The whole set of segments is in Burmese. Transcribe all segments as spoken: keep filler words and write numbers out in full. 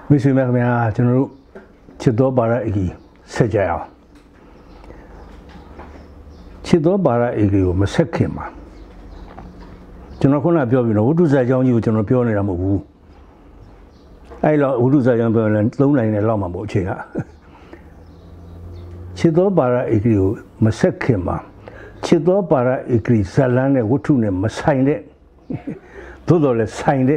မိတ်ဆွေများခင်ဗျာကျွန်တော်တို့ချစ်တော်ပါရအေဂီဆက်ကြအောင်ချစ်တော်ပါရအေဂီကိုမဆက်ခင်မှာကျွန်တော်ခုနပြောပြီးတော့ဝိတုဇာကြောင်းကြီးကိုကျွန်တော်ပြောနေတာမဟုတ်ဘူးအဲ့တော့ဝိတုဇာကြောင်းပြောရင်သုံးနိုင်တဲ့လောက်မှမဟုတ်အချိန်ကချစ်တော်ပါရအေဂီကိုမဆက်ခင်မှာချစ်တော်ပါရအေဂီဇလန်းနဲ့ဝိတုနဲ့မဆိုင်တဲ့သို့တော်လည်းဆိုင်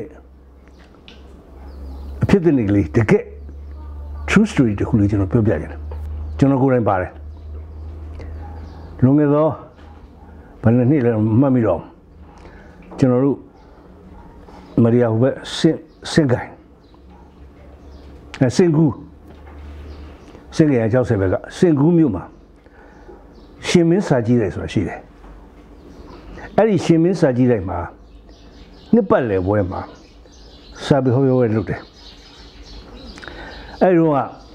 တဲ့အဖြစ်တဲ့နေကလေးတကယ် true story တခုလေးကျွန်တော်ပြောပြကြတယ်ကျွန်တော်ကိုယ်တိုင်ပါတယ်လုံငယ်သောဘယ်နှစ်လဲမှတ်မိတော့ကျွန်တော်တို့မရီယာဟိုဘက်စင်စင်ကိုင်အဲစင်ကူစင်ကိုင်အကြောက်ဆယ်ဘက်ကစင်ကူမြို့မှာရှင်မင်းစာကြီးတယ်ဆိုတာရှိတယ်အဲ့ဒီရှင်မင်းစာကြီးတိုင်းမှာနှစ်ပတ်လည်ပွဲမှာစာပေဟောပြောပွဲလုပ်တယ်အဲ့တော့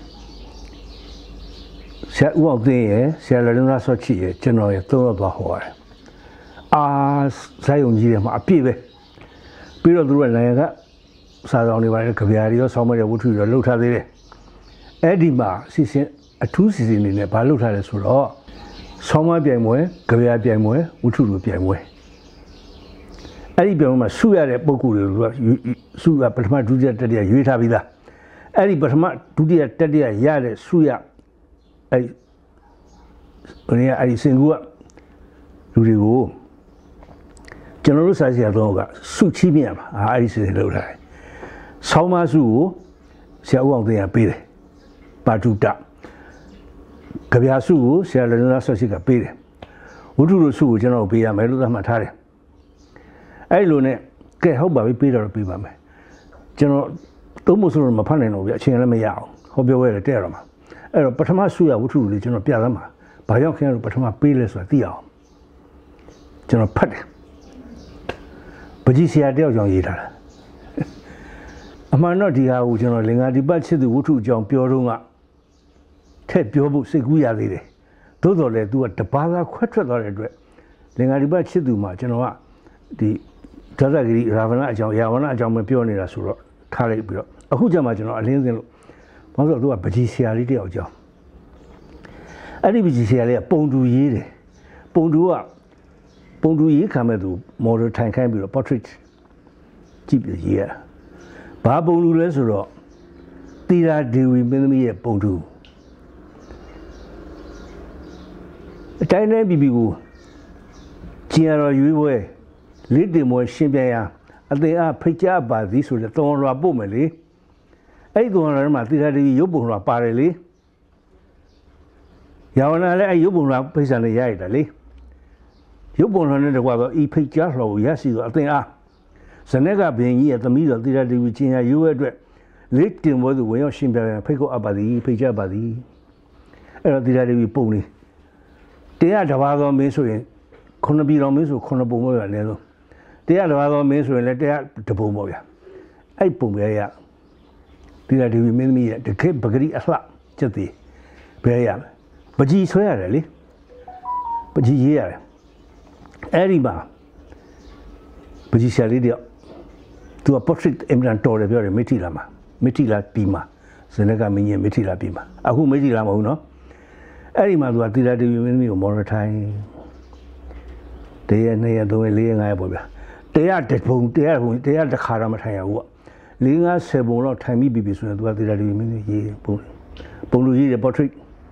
ဆရာဦးအောင်သိန်းရဲ့ဆရာလင်းသားဆော့ချီရဲ့ကျွန်တော်ရဲ့သုံးတော့သွားဟောရတယ်အာဇာယုံကြီးတွေမှာအပြည့်ပဲပြီးတော့သူတို့ကနိုင်ငံကစာဆောင်တွေပါတယ်ကြပြားတွေရောဆောင်းမတွေဝတ္ထုတွေရောလှုပ်ထားသေးတယ်အဲ့ဒီမှာစီစဉ်အထူးစီစဉ်နေနဲ့ဘာလှုပ်ထားလဲဆိုတော့ဆောင်းမပြိုင်ပွဲကြပြားပြိုင်ပွဲဝတ္ထုတွေပြိုင်ပွဲအဲ့ဒီပြိုင်ပွဲမှာစုရတဲ့ပုံကူတွေကစုရပထမဒုတိယတတိယရွေးထားပြီးသားအဲ့ဒီပထမဒုတိယတတိယရတဲ့စုရအဲ့ဘယ်နေရာအဲ့ဒီစင်ကူကလူတွေကိုကျွန်တော်တို့စာစီရတော့ကစုချီးမြှင့်ပါအဲ့ဒီစီစဉ်လုပ်ထားတယ်ဆောင်းမစုကိုဆရာဦးအောင်သိန်းကပေးတယ်ပါတုတကြပြာစုကိုဆရာလင်းသားဆော့ချီကပေးတယ်ဝတ္ထုတို့စုကိုကျွန်တော်ပေးရမယ်လို့သတ်မှတ်ထားတယ်အဲ့လိုနဲ့ကဲဟုတ်ပါပြီပေးတော့ပေးပါမယ်ကျွန်တော်သုံးဖို့ဆိုတော့မဖတ်နိုင်တော့ဘူးအချိန်လည်းမရအောင်ဟောပြောရဲတဲ့ရတော့မှာအဲ့တော့ပထမဆုရဝတ္ထုလေးကျွန်တော်ပြသမှာဘာကြောင့်ခင်ဗျားတို့ပထမပေးလဲဆိုတာသိအောင်ကျွန်တော်ဖတ်တယ်ပကြီးဆရာတယောက်ကြောင့်ရေးထားတာအမှန်တော့ဒီဟာကိုကျွန်တော်လင်္ကာဒီပတ်ချစ်သူဝတ္ထုအကြောင်းပြောတော့ကထက်ပြောဖို့စိတ်ကူးရသေးတယ်သို့တော်လည်း तू ကတပါးသားခွဲထွက်သွားတဲ့အတွက်လင်္ကာဒီပတ်ချစ်သူမှာကျွန်တော်ကဒီဒသဂရီရာဝဏအကြောင်းရာဝဏအကြောင်းပဲပြောနေတာဆိုတော့ထားလိုက်ပြီးတော့အခုကျမှကျွန်တော်အလင်းစင်းလို့ဘာလို့လဲသူကပကြီးဆရာလေးတယောက်ကြောင်းအဲ့ဒီပကြီးဆရာလေးကပုံတူရေးတယ်ပုံတူကပုံတူရေးခံမဲ့သူမော်ဒယ်ထိုင်ခိုင်းပြီးတော့ portrait ကြည့်ပြီးရေးရဘာပုံတူလဲဆိုတော့တီရာဒေဝီမင်းသမီးရဲ့ပုံတူအတိုင်းတိုင်းပြီးပြီးကိုကျင်ရတော်ရွေးပွဲလေးတင်ပွဲရှင်းပြရအသင်အားဖိတ်ကြားပါသည်ဆိုတဲ့တောင်းလွာပို့မယ်လေအဲ့ဒီတောင်းလွာထဲမှာတိရဒေဝီရုပ်ပုံလွာပါတယ်လေရောင်နာလည်းအဲ့ရုပ်ပုံလွာဖိတ်ဆန်လေးရရတာလေရုပ်ပုံလွာနဲ့တကွာတော့ဤဖိတ်ကြားလွာကိုရရှိတော့အသင်အားဇနက်ကဘင်ကြီးရဲ့သမီးတော်တိရဒေဝီချင်းရရွေးအတွက်လေးတင်ပွဲသူဝင်ရောက်ရှင်းပြရဖိတ်ကိုအပ်ပါသည်ဖိတ်ကြားပါသည်အဲ့တော့တိရဒေဝီပုံလေးတရားတစ်ပါးသောမင်းဆိုရင်ခုနှစ်ပြည်တော်မင်းဆိုခုနှစ်ပုံပဲရလဲလို့တရားတစ်ပါးသောမင်းဆိုရင်လည်းတရားတပုံပေါ့ဗျာအဲ့ပုံပဲရဒီလာဒီမင်းသမီးရတကယ်ပဂရိအလှချက်သေးဘယ်ရပကြီးဆွဲရတယ်လေပကြီးရေးရတယ်အဲ့ဒီမှာပကြီးဆရာလေးတယောက်သူက portrait အင်မတန်တော်တယ်ပြောတယ်မိထီလာမှာမိထီလာပြီးမှာဇနကမင်းကြီးမိထီလာပြီးမှာအခုမိထီလာမဟုတ်နော်အဲ့ဒီမှာသူကတိလာဒီမင်းသမီးကိုမော်ရထိုင်းတရနှစ်ရသုံးရလေးရငါးရပေါ့ဗျာတရားတစ်ပုံတရားပုံတရားတစ်ခါတော့မထိုင်ရဘူးကလေးငါးဆယ်ပုံတော့ထိုင်ပြီးပြီဆိုရင်သူကသေတာဒီမင်းရေးပုံပုံလူရေးတယ် portrait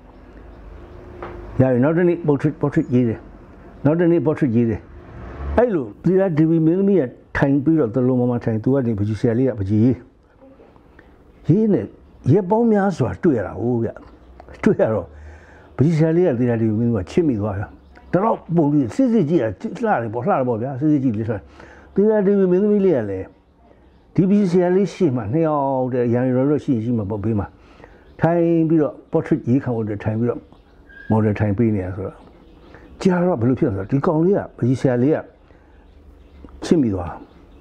ရရင်နောက်တနေ့ portrait portrait ရေးတယ်နောက်တနေ့ portrait ရေးတယ်အဲ့လိုသေတာဒီမင်းသမီးကထိုင်ပြီးတော့တလုံးမမထိုင်သူကနေပကြီးဆရာလေးကပကြီးရေးရေးနေရေပေါင်းများစွာတွေ့ရတာဟုတ်ဗျတွေ့ရတော့ပကြီးဆရာလေးကသေတာဒီမင်းကချစ်မိသွားတာတော့ပုံပြီးစစ်စစ်ကြည့်ရလှတယ်ပေါ့လှတယ်ပေါ့ဗျာစစ်စစ်ကြည့်လေးဆိုတေးရတီဗီမင်းသမီးလေးကလည်းဒီပီဆရာလေးရှိမှနှစ်ယောက်တည်းရန်ရော်တော့ရှိရှိမှပေါ့ဘေးမှာထိုင်ပြီးတော့ portrait ရေးခံဖို့ထိုင်ပြီးတော့ model ထိုင်ပေးနေရဆိုတော့ကြာတော့ဘယ်လိုဖြစ်လဲဆိုတော့ဒီကောင်လေးကပီဆရာလေးကချစ်မိသွား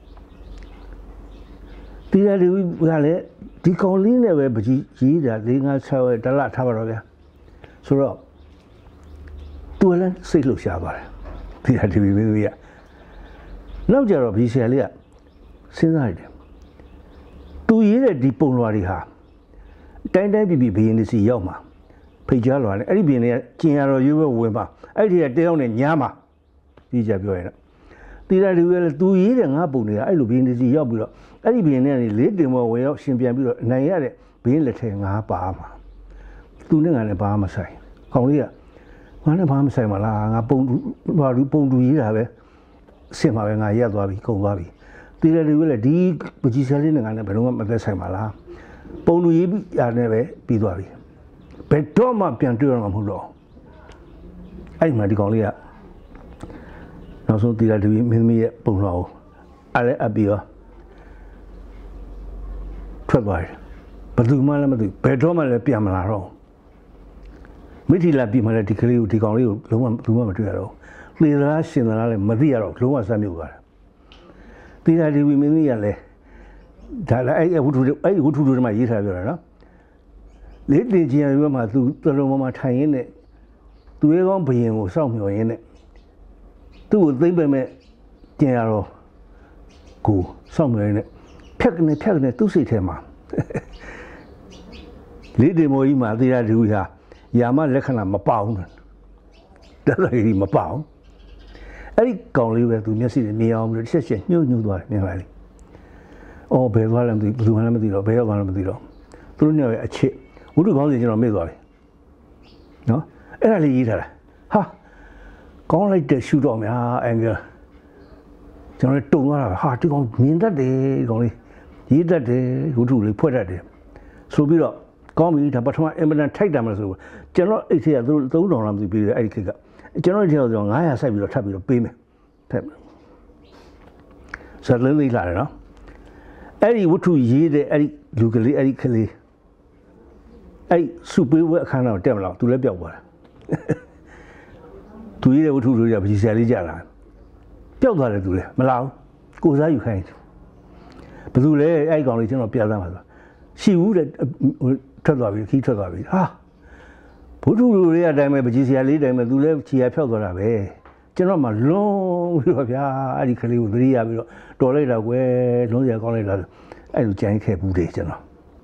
တေးရတီဗီကလည်းဒီကောင်လေးနဲ့ပဲပကြီးရေးတာ၄၅၆ရက်တလထားပါတော့ဗျာဆိုတော့သူလည်းစိတ်လှုပ်ရှားသွားတယ်ဒီဟာဒီမင်းသမီးက နောက်ကြတော့ဘီဆယ်လေးကစဉ်းစားရတယ်ကသူရေးတဲ့ဒီပုံလွှာတွေဟာတိုင်းတိုင်းပြည်ပြည်ဘီရင်တွေစီရောက်မှာဖိတ်ကြားလွှာနဲ့အဲ့ဒီဘီရင်တွေကကျင်ရတော်ရွေးပွဲဝင်ပါအဲ့ဒီကတယောက်နဲ့ညားမှာဒီကြပြောရင်တော့တီရာဒီဝဲလေသူရေးတဲ့ငါပုံတွေကအဲ့လိုဘီရင်တွေစီရောက်ပြီးတော့အဲ့ဒီဘီရင်တွေကနေလေးတင်ပေါ်ဝင်ရောက်ရှင်ပြန်ပြီးတော့နိုင်ရတဲ့ဘီရင်လက်ထဲငါပါမှာသူနဲ့ငါနဲ့ဘာမှမဆိုင်ခေါင်းလေးကငါနဲ့ဘာမှမဆိုင်ပါလားငါပုံဘာလူပုံတူရေးတာပဲဆင်ပါပဲငါရက်သွားပြီကုန်သွားပြီတီရာဒီဝဲလေဒီပကြီးဆယ်လေးနဲ့ငါနဲ့ဘယ်တော့မှမသက်ဆိုင်ပါလားပုံလူရေးရနဲ့ပဲပြီးသွားပြီဘယ်တော့မှပြန်တွေ့ရမှာမဟုတ်တော့အဲ့မှာဒီကောင်လေးကနောက်ဆုံးတီရာဒီဝီမင်းသမီးရဲ့ပုံလွှာကိုအဲ့လည်းအပ်ပြီးတော့ထွက်သွားတယ်ဘယ်သူမှလည်းမသိဘယ်တော့မှလည်းပြန်မလာတော့မိထီလာပြီးမှလည်းဒီကလေးကိုဒီကောင်လေးကိုလုံးဝဘူးမှမတွေ့ရတော့လေသားရှင်သားလည်းမသိရတော့လုံးဝစမ်းမြုပ်သွားတယ်တီရာဒီဝီမင်းသမီးကလည်းဒါလည်းအဲ့ဝတ္ထုအဲ့ဝတ္ထုတွေမှာရေးထားပြောတာနော်လေးတင်ချင်းရွေးမှာသူတလုံးပေါ်မှာထိုင်ရင်းနဲ့သူရဲ့ကောင်းဘယင်ကိုစောင့်မျှော်ရင်းနဲ့သူ့ကိုသိမ့်ပေမဲ့ကျင်ရတော့ကိုစောင့်မျှော်ရင်းနဲ့ဖြက်ကနေဖြက်ကနေသူ့စိတ်ထဲမှာလေးတင်မော်ကြီးမှာတေးရတူဟာယာမလက္ခဏာမပေါအောင်တော်တော်ကြီးမပေါအောင်အဲ့ဒီကောင်လေးပဲသူမျက်စိနဲ့မြင်အောင်ပြီးဆက်ဆက်ညှို့ညှို့သွားတယ်မြင်ပါလေအော်ဘယ်သွားလဲမသိဘူးဘယ်သူမှလည်းမသိတော့ဘယ်ရောက်သွားလဲမသိတော့သူတို့ညရဲ့အချစ်ဝိတုကောင်းစီကျွန်တော်မေ့သွားပြီနော်အဲ့ဒါလေးရေးထားတာဟာကောင်းလိုက်တဲ့ရှူတော့များအင်္ဂလကျွန်တော်တုံသွားတာဟာဒီကောင်မြင်တတ်တယ်ဒီကောင်လေးရေးတတ်တယ်ဝိတုလေးဖွဲ့တတ်တယ်ဆိုပြီးတော့ကောင်းပြီဒါပထမအင်မတန်ထိုက်တယ်မလို့ဆိုကျွန်တော်အိတ်ထဲကသူတို့သုံးထောင်လောက်မသိပေးတယ်အဲ့ဒီခေတ်ကကျွန်တော်ဒီထဲကတော့ငါးရာစိုက်ပြီးတော့ထပ်ပြီးတော့ပေးမယ်ထပ်ဇာလင်းလေးလာတယ်နော်အဲ့ဒီဝတ္ထုရေးတဲ့အဲ့ဒီလူကလေးအဲ့ဒီကလေးအဲ့စုပေးဝဲအခမ်းအနားတက်မလားသူလည်းပျောက်သွားတယ်သူရေးတဲ့ဝတ္ထုတွေကပကြီးဆရာလေးကြလာပျောက်သွားတယ်သူလည်းမလာဘူးကိုစားယူခိုင်းတယ်ဘယ်သူလဲအဲ့ကောင်လေးကျွန်တော်ပြသမှာဆိုရှိဘူးတဲ့ထွက်သွားပြီခီးထွက်သွားပြီဟာဘုထုလူတွေအတိုင်းပဲပကြီးဆရာလေးတိုင်းပဲသူလည်းခြေရဖြောက်သွားတာပဲကျွန်တော်မှလုံးပြီးတော့ဗျာအဲ့ဒီကလေးကိုသတိရပြီးတော့တော်လိုက်တာကွယ်လုံးစရာကောင်းလိုက်တာအဲ့လိုကြမ်းခဲ့ဘူးတယ်ကျွန်တော်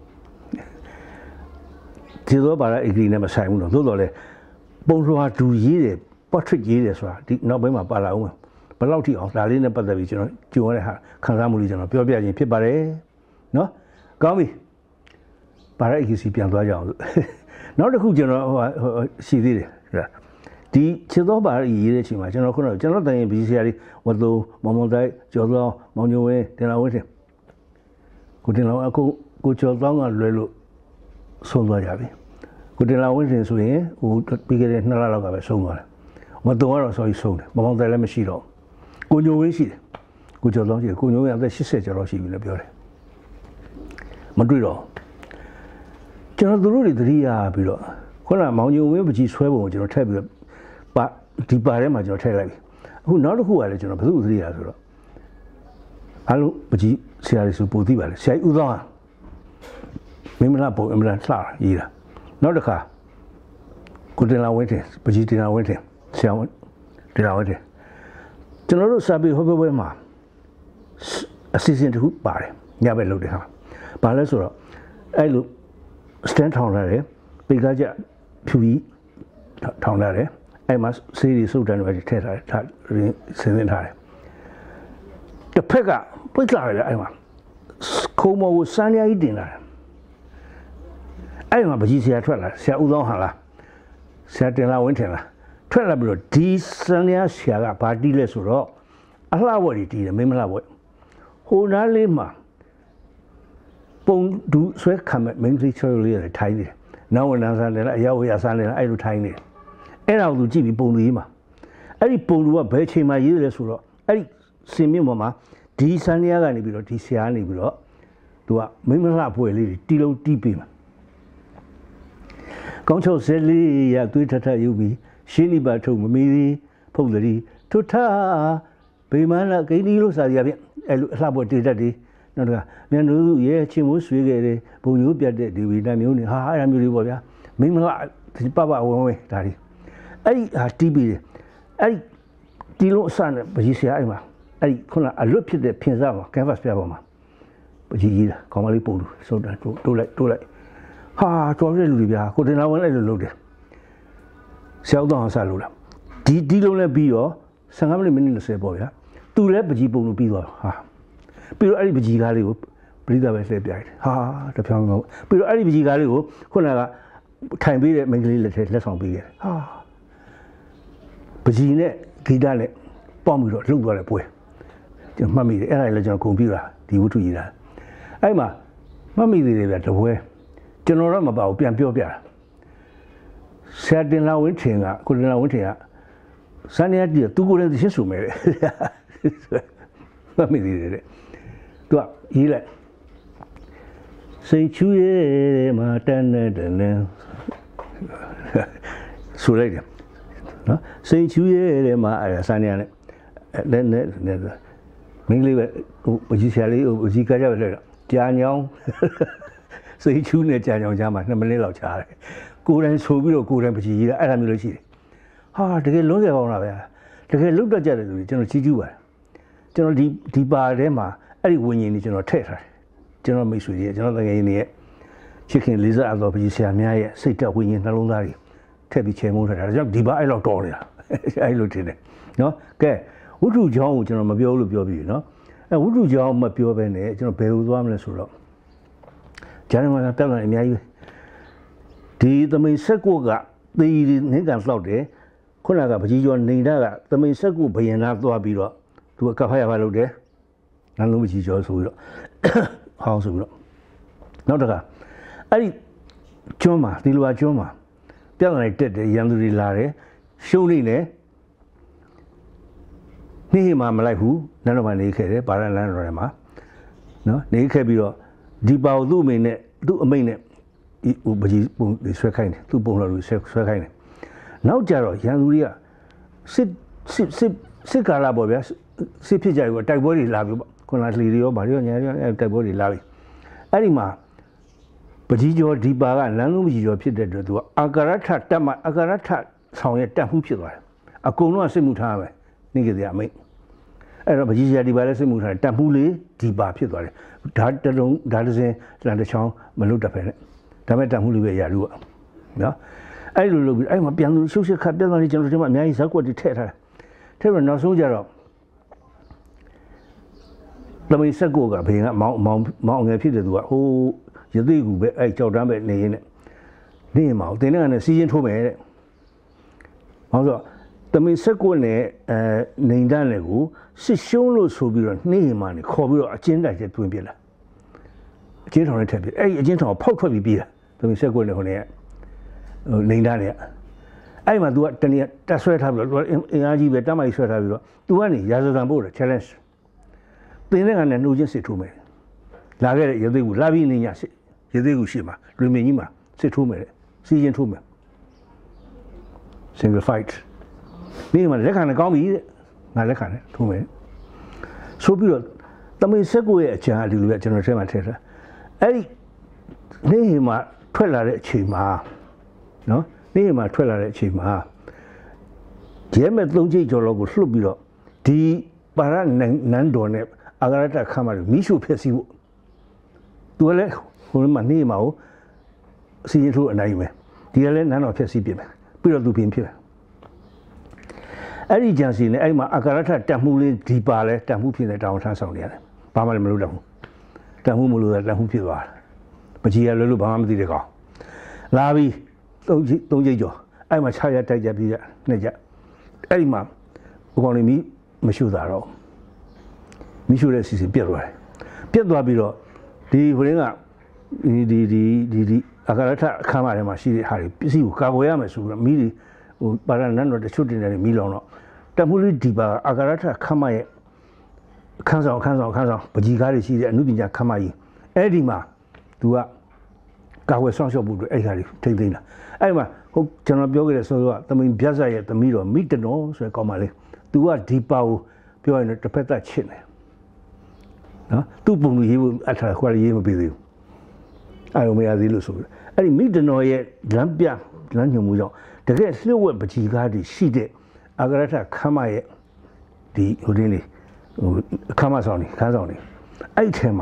ဒီတော့ပါလာအဂရီနဲ့မဆိုင်ဘူးတော့သို့တော်လဲပုံလွှာဒူရေးတယ် portrait ရေးတယ်ဆိုတာဒီနောက်ပိုင်းမှာပါလာအောင်ဘယ်လောက်ထိအောင်ဒါလေးနဲ့ပတ်သက်ပြီးကျွန်တော်ကြိုရတဲ့ဟာခံစားမှုလေးကျွန်တော်ပြောပြခြင်းဖြစ်ပါတယ်နော်ကောင်းပြီပါလာအဂရီစီပြန်သွားကြအောင်နောက်တစ်ခုကျွန်တော်ဟိုရှိသေးတယ်ဒီချစ်တော်ပါရေးတဲ့အချိန်မှာကျွန်တော်ခုနကကျွန်တော်တိုင်ရင်ဘီဆရာလေးဝတ်လို့မောင်မောင်တိုက်ကျော်သောမောင်ညိုဝင်းတင်လာဝင်းတင်ကိုတင်လာအခုကိုကျော်သောကလွယ်လို့ဆုံးသွားကြပြီကိုတင်လာဝင်းတင်ဆိုရင်ဟိုပြီးခဲ့တဲ့နှစ်လလောက်ကပဲဆုံးသွားတယ်ဝတ်တော်ကတော့ဆိုပြီးဆုံးတယ်မောင်မောင်တိုက်လည်းမရှိတော့ကိုညိုဝင်းရှိတယ်ကိုကျော်သောရှိတယ်ကိုညိုဝင်းအသက်၈၀ကျော်လောက်ရှိပြီလို့ပြောတယ်မတွေ့တော့ကျွန်တော်တို့တွေသတိရပြီးတော့ခုနမောင်ညိုဝင်းပကြီးဆွဲပုံကိုကျွန်တော်ထည့်ပြီးတော့ပါဒီပါထဲမှာကျွန်တော်ထည့်လိုက်ပြီအခုနောက်တစ်ခုကလည်းကျွန်တော်ဘယ်သူသတိရဆိုတော့အားလုံးပကြီးဆရာကြီးဆိုပို့သိပါလေဆရာကြီးဦးသောင်းမင်းမလားပုံအမလားလှရေးတာနောက်တစ်ခါကိုတင်လာဝင်းတင်ပကြီးတင်လာဝင်းတင်ဆရာဝန်တင်လာဝင်းတင်ကျွန်တော်တို့စာပေဟောပြောပွဲမှာအစီအစဉ်တစ်ခုပါတယ်ညဘက်လုပ်တယ်ဟာဘာလဲဆိုတော့အဲ့လိုစတန်ထောင်လာတယ်ပေကားကြဖြူပြီးထောင်လာတယ်အဲ့မှာစေးရီစုတ်တန်တွေထည့်ထားတယ်ထားဆင်းသင်းထားတယ်တစ်ဖက်ကပိတ်လာတယ်အဲ့မှာခုံမော်ကိုစမ်းရည်တင်လာတယ်အဲ့မှာပကြီးဆရာထွက်လာဆရာဦးသောင်းဟန်လားဆရာတင်လာဝင်းထင်လားထွက်လာပြီးတော့ဒီစမ်းရဆရာကဘာတီးလဲဆိုတော့အလှဝက်ကြီးတီးတယ်မင်းမလှဝက်ဟိုနားလေးမှာပုံဒူဆွဲခံမဲ့မင်းကြီးချောလေးရတယ်ထိုင်းနေတယ်နောက်ဝန်ထမ်းစားနေလားအရောက်ဝေးရစားနေလားအဲ့လိုထိုင်းနေတယ်အဲ့ဒါကိုသူကြည့်ပြီးပုံလူရေးမှာအဲ့ဒီပုံလူကဘယ်ချိန်မှရေးတယ်လဲဆိုတော့အဲ့ဒီစင်မြင့်ပေါ်မှာဒီစန်နီယာကနေပြီးတော့ဒီဆရာနေပြီးတော့သူကမိမလှပွဲလေးတီးလုံးတီးပေးမှာကောင်းချုပ်ဆဲလေးရသွေးထထယူပြီးရှင်းနိပါထုံမမီသည်ဖုတ်သည်ထွတ်ထဗိမာန်လာဂိန်းဒီလို့စာရပြအဲ့လိုအလှပွဲတေတတ်တယ်နောက်တစ်ခါမြန်တို့ရဲ့ချင်းမိုးဆွေးခဲ့တယ်ဘုံရိုးပြတ်တဲ့ဒီဝီတမျိုးနေဟာအဲ့ဒါမျိုးလေးပေါ့ဗျာမိမလှပပဝဝဝဒါဒီအဲ့ဒီဟာတီးပြီးတယ်အဲ့ဒီတီးလုံးအစနဲ့ပကြီးဆရာအဲ့မှာအဲ့ဒီခုနအလွတ်ဖြစ်တဲ့ဖင်စားမှာ canvas ပြပေါ်မှာပကြီးကြီးလားကောင်းမလေးပုံလို့စုပ်တာတိုးတိုးလိုက်တိုးလိုက်ဟာတော်တဲ့လူတွေဗျာကိုတင်လာဝင်လိုက်လို့လုပ်တယ်ဆရာတော်အောင်ဆက်လို့လားဒီဒီလုံးလည်းပြီးရောဆယ်၅မိနစ်မိနစ်၂၀ပေါ့ဗျာသူလည်းပကြီးပုံလို့ပြီးသွားဟာပြီးတော့အဲ့ဒီပကြီးကားလေးကိုပရိသတ်ပဲလှည့်ပြိုက်တယ်ဟာတဖြောင်းတော့ပြီးတော့အဲ့ဒီပကြီးကားလေးကိုခုနကထိုင်ပေးတဲ့မိန်းကလေးလက်ထဲလက်ဆောင်ပေးခဲ့ဟာပကြီးနဲ့ဂီတနဲ့ပေါင်းပြီးတော့လှုပ်သွားတဲ့ပွဲကျွန်တော်မှတ်မိတယ်အဲ့ဒါလည်းကျွန်တော်ကွန်ပျူတာဒီဝတ္ထုကြီးတာအဲ့မှာမှတ်မိသေးတယ်ဗျတပွဲကျွန်တော်တော့မပါဘူးပြန်ပြောပြတာဆရာတင်လာဝင်းထင်ကကိုတင်လာဝင်းထင်ကစနေရက်တည်းသူကိုလည်းရှင်းဆိုမယ်တဲ့မှတ်မိသေးတယ်သူကရေးလိုက်စိတ်ချူရဲမှာတန်းနဲ့တန်းနဲ့ဆိုလိုက်တယ်နော်စိတ်ချူရဲမှာအဲစနေရက်နဲ့နဲ့နဲ့မင်းလေးပဲဟိုပကြီးဆရာလေးဟိုပကြီးကကြပဲလဲကြာညောင်းစိတ်ချူနဲ့ကြာညောင်းကြားမှာနှစ်မိနစ်လောက်ချားတယ်ကိုယ်တိုင်ဆိုပြီးတော့ကိုယ်တိုင်ပကြီးကြီးအဲ့ဒါမျိုးလို့ရှိတယ်ဟာတကယ်လုံးစရာကောင်းတာဗျာတကယ်လုတ်တတ်ကြတယ်လူတွေကျွန်တော်ကြီးကျူးပါတယ်ကျွန်တော်ဒီဒီပါထဲမှာအဲ့ဒီဝิญဉ်ကြီးကျွန်တော်ထည့်ထားတယ်ကျွန်တော်မိတ်ဆွေကြီးကျွန်တော်တကယ်ကြီးရဲ့ချစ်ခင်လေးစားအတော်ပကြီးဆရာများရဲ့စိတ်တက်ဝิญဉ်နှလုံးသားတွေထည့်ပြီးချေမှုန်းထားတာဒါကြောင့်ဒီပါအဲ့လောက်တော်နေတာအဲ့လိုထင်တယ်နော်ကဲဝတ္ထုချောင်းကိုကျွန်တော်မပြောလို့ပြောပြီးနော်အဲဝတ္ထုချောင်းမပြောဘဲနဲ့ကျွန်တော်ဘယ်လိုသွားမလဲဆိုတော့ဂျန်မာကပြောတယ်အများကြီးဒီသမိန်ဆက်ကိုကသေနေကန်လောက်တယ်ခုနကပကြီးကျော်နေတာကသမိန်ဆက်ကိုဘယင်နာသွားပြီးတော့သူကကဖရဖလုပ်တယ်နန်းလုံးပကြီးကျော်ဆိုပြီးတော့ဟောင်းဆိုပြီးတော့နောက်တကအဲ့ဒီကျွန်းမှာဒီလိုပါကျွန်းမှာပြဿနာတွေတက်တယ်ရန်သူတွေလာတယ်ရှုံးနေတယ်နေ့မှမလိုက်ဘူးနန်းတော်မှာနေခဲ့တယ်ဗာရန်လန်းတော်ထဲမှာနော်နေခဲ့ပြီးတော့ဒီပါကိုသူ့အမိနဲ့သူ့အမိနဲ့ဒီဟိုပကြီးပုံဆွဲခိုင်းတယ်သူ့ပုံတော်ကိုဆွဲဆွဲခိုင်းတယ်နောက်ကြတော့ရန်သူတွေကစစ်စစ်စစ်စစ်ကာလာပေါ့ဗျာစစ်ဖြစ်ကြပြီတိုက်ပွဲတွေလာပြီပေါ့ခုနကလီတွေရောဗာရောညာရောတိုက်ပွဲတွေလာပြီအဲ့ဒီမှာပကြီးကျော်ဒီပါကလမ်းလုံးပကြီးကျော်ဖြစ်တဲ့အတွက်သူကအာကာရထတက်မှအာကာရထဆောင်ရဲ့တက်မှုဖြစ်သွားတယ်အကုန်လုံးကစစ်မှုထားပဲနေကြတဲ့အမိတ်အဲ့တော့ပကြီးကျော်ဒီပါလည်းစစ်မှုထားတယ်တက်မှုလေးဒီပါဖြစ်သွားတယ်ဓာတ်တလုံးဓာတ်တစ်စင်းလန်တစ်ချောင်းမလွတ်တဖက်နဲ့ဒါမဲ့တက်မှုလေးပဲရလို့နော်အဲ့လိုလုပ်ပြီးအဲ့မှာပြန်လို့ရှုပ်ရှက်ခတ်ပြန်သွားနေကျွန်တော်တို့က အများကြီးဇက်ကွက်တွေထည့်ထားတယ်ထည့်ပြီးနောက်ဆုံးကြတော့လမိတ်ဆက်ကိုကဘယ်ကမောင်းမောင်းမောင်းငယ်ဖြစ်တယ်သူကဟိုရသေးကူပဲအဲ့ကြောက်တန်းပဲနေရင်းနဲ့နေရင်မအောင်တင်းနဲ့စီးရင်ထိုးမယ်တဲ့။ဘာလို့ဆိုလမိတ်ဆက်ကိုနဲ့အဲနေတန်းလည်းကိုစစ်ရှုံးလို့ဆိုပြီးတော့နေရင်မှနေခေါ်ပြီးတော့အချင်းတိုက်ချက်တွင်းပြလာ။အချင်းထောင်နဲ့ထည့်ပြအဲ့ဒီအချင်းထောင်ဖောက်ထွက်ပြီးပြေးတာလမိတ်ဆက်ကိုနဲ့ဟိုနေဟိုနေတန်းနဲ့အဲ့မှာ तू ကတနည်းတက်ဆွဲထားပြီးတော့ तू အင်အားကြီးပဲတမ်းမိုက်ဆွဲထားပြီးတော့ तू ကနေရာဇသံပို့တယ် challenge တင်းတဲ့ကနေနှုတ်ချင်းစစ်ထိုးမယ်လာခဲ့တဲ့ရသေးကူလာပြီးနေညစစ်ရသေးကူရှိမှာလူမင်းကြီးမှာစစ်ထိုးမယ်စီးရင်ထိုးမယ် single fight နေမှာလက်ခံနဲ့ကောင်းပြီတဲ့ငါလက်ခံနဲ့ထိုးမယ်ဆိုပြီးတော့တမိတ်ဆက်ကိုရဲ့အချာဒီလိုပဲကျွန်တော်ထဲမှာထည့်ထားအဲ့ဒီနေမှာထွက်လာတဲ့အချိန်မှာနော်နေ့မှာထွက်လာတဲ့အချိန်မှာရဲမဲ့သုံးချိတ်ကျော်လောက်ကိုလှုပ်ပြီးတော့ဒီပါရနန်းတော်နဲ့အာဂရတခါမှမီးရှို့ဖြစ်စီဖို့သူကလည်းဟိုမှာနေ့မှာကိုအစီရင်ထိုးအနိုင်ပဲဒီကလည်းနန်းတော်ဖြစ်စီပြင်မယ်ပြီးတော့သူပြင်ဖြစ်မယ်အဲ့ဒီဂျန်စီနဲ့အဲ့မှာအာဂရတတက်မှုလေးဒီပါလဲတက်မှုဖြစ်တဲ့တောင်ထမ်းဆောင်နေရတယ်ဘာမှလည်းမလုပ်တော့ဘူးတက်မှုမလို့တက်မှုဖြစ်သွားတာပကြီးရလွတ်လို့ဘာမှမသိတဲ့ကောင်လာပြီးသုံးချိသုံးချိကျော်အဲ့မှာခြားရတိုက်ကြပြီးရနှစ်ကြအဲ့ဒီမှာဘုကောင်လေးမီးမရှိတာတော့မရှိတဲ့စီစီပြတ်သွားတယ်ပြတ်သွားပြီးတော့ဒီဘရင်းကဒီဒီဒီဒီဒီအကာရထအခမ်းအနားထဲမှာရှိတဲ့ဟာတွေပစ္စည်းကိုကာကွယ်ရမယ်ဆိုတော့မီးတွေဟိုပါရနန်းတော့တချို့တင်တယ်မီးလောင်တော့တက်မှုလေးဒီပါအကာရထခမ်းမရဲ့ခန်းဆောင်ခန်းဆောင်ခန်းဆောင်ပကြီးကားတွေရှိတဲ့အမှုပညာခမ်းမကြီးအဲ့ဒီမှာသူကကာဝယ်ဆောင်ရှော့ဖို့အတွက်အဲ့ခါလေးထိမ့်သိမ်းတာအဲ့မှာဟုတ်ကျွန်တော်ပြောခဲ့တဲ့ဆိုတော့သမင်ပြတ်ဆက်ရဲ့သမီးတော်မိတတော်ဆိုတဲ့ကောင်မလေးသူကဒီပါကိုပြောရင်တစ်ဖက်သက်ချစ်တယ်နော်သူ့ပုံလူရေးဖို့အထာခွာရေးမပေးသေးဘူးအဲ့လိုမရသေးလို့ဆိုပြီးအဲ့ဒီမိတတော်ရဲ့လမ်းပြလမ်းညွှန်မှုကြောင့်တကယ်လျှို့ဝှက်ပကြီးကားတွေရှိတဲ့အာဂရထခမ်းမရဲ့ဒီဟိုတင်းလေးဟိုခမ်းမဆောင်နေခန်းဆောင်နေအဲ့ထဲမှာ